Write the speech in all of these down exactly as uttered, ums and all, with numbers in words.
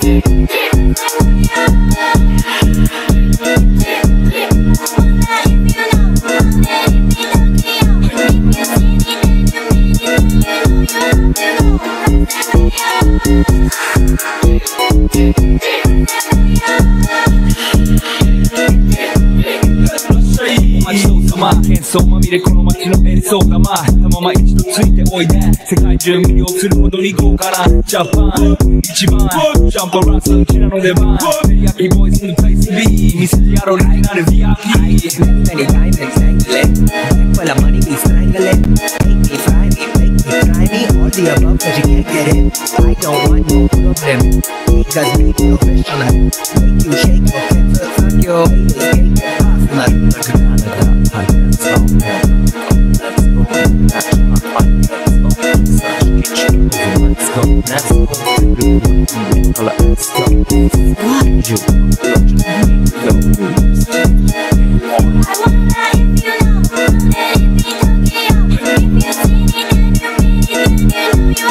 喧騒まみれこの街の演奏がまたまま一度ついておいで世界中魅了するほどに豪華なジャパン一番ジャンプラスうちらの出番テリヤキボーイズのプレイス B 見せてやろうオリジナル ブイアイピー Many diamonds angle it Back for the money we strangle it Make me fry me, make me try me All the above cause you can't get it I don't want no problem Because we professional Make you shake your hips Fuck your haters, cake and pasta Like Canada, I can't stop Let's go, that's my fight Let's go, search kitchen Let's go, let's go Let's go, you Look, go I wonder if you know that it be Tokyo If you see it and you mean it then you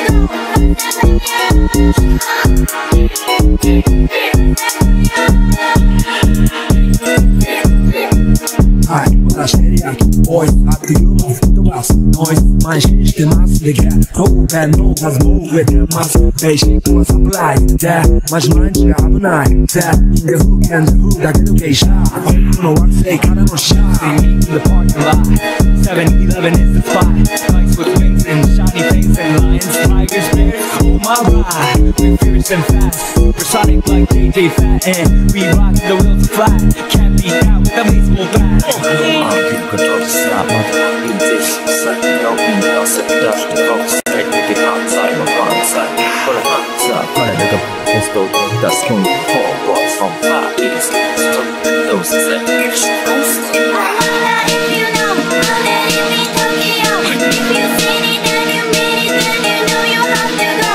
know you have to go Hi, してるやんおいあっという間に吹き飛ばすノイズ慢心してますでけ当然の数も増えてますベーシックはサプライズでマジ毎日危ないぜ人間風景で風だけの芸者僕の惑星からのシャー See me in the parking lot seven eleven is the spot Lights with wings and shiny things and lions, tigers, bears Oh my ride we're fierce and fast Supersonic like J J Fat and we rock the wheels flat Can't beat out with a baseball bat Control the snap, not in this set No, no, set dash the box Straight to the outside, my front side Put a hands up, put a nigga Let's go, that's king Four blocks from far east Those is it I wonder if you know That it be Tokyo If you see it then you mean it Then you know you have to go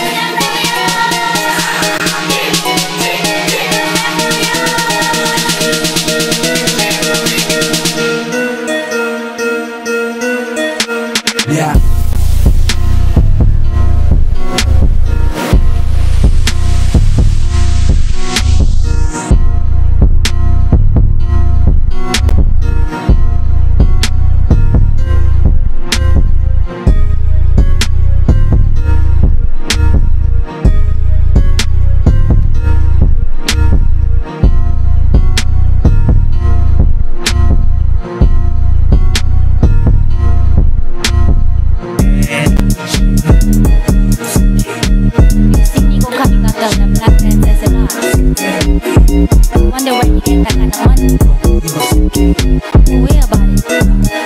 Yeah. Wonder where you get that kind of money. Where about it?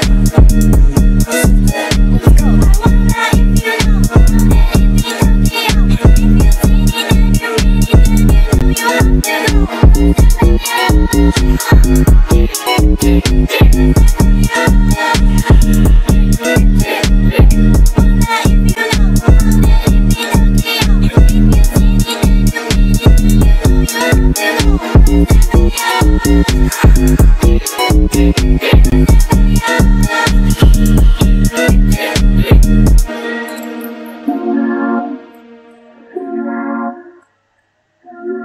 Let's go. I wonder if you know that it be Tokyo. If you see it and you mean it, then you know you have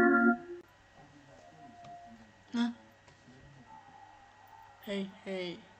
Huh? Hey, hey.